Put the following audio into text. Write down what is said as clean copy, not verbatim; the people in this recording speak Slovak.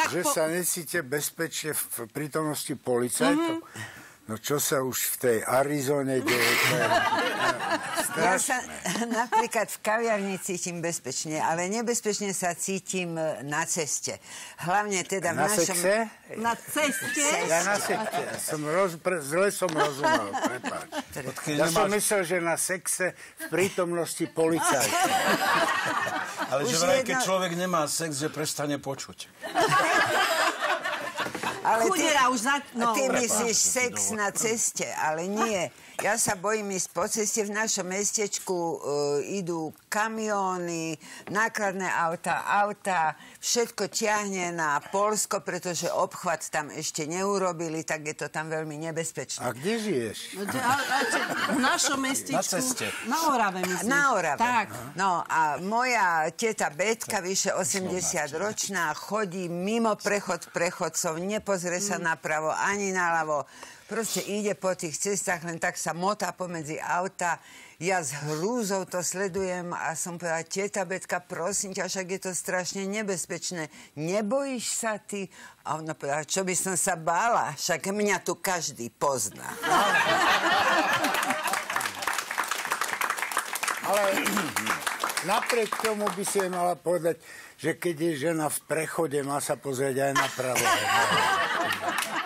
že sa necíte bezpečne v prítomnosti policajtov. No čo sa už v tej Arizone deje? Ja sa napríklad v kaviarni cítim bezpečne, ale nebezpečne sa cítim na ceste. Hlavne teda v našom... Sexe? Na ceste? Ja na sekte. Zle som rozumel, prepáč. Ja som myslel, že na sexe v prítomnosti policajtov. Ale že vraj, keď človek nemá sex, že prestane počuť. Ale Chudera už ty myslíš sex na ceste, ale nie. Ja sa bojím ísť po ceste. V našom mestečku idú kamióny, nákladné auta, všetko ťahne na Poľsko, pretože obchvat tam ešte neurobili, tak je to tam veľmi nebezpečné. A kde žiješ? V našom mestečku. Na ceste. Na Orave, myslím. Na Orave. Tak. No a moja teta Betka, vyše 80-ročná, chodí mimo prechodcov, nepozrie sa napravo ani naľavo. Proste ide po tých cestách, len tak sa motá pomedzi auta. Ja s hrúzou to sledujem a som povedala, teta Betka, prosím ťa, však je to strašne nebezpečné. Nebojíš sa ty? A ona povedala, čo by som sa bála? Však mňa tu každý pozná. Ale napriek tomu by si mala povedať, že keď je žena v prechode, má sa pozrieť aj napravo.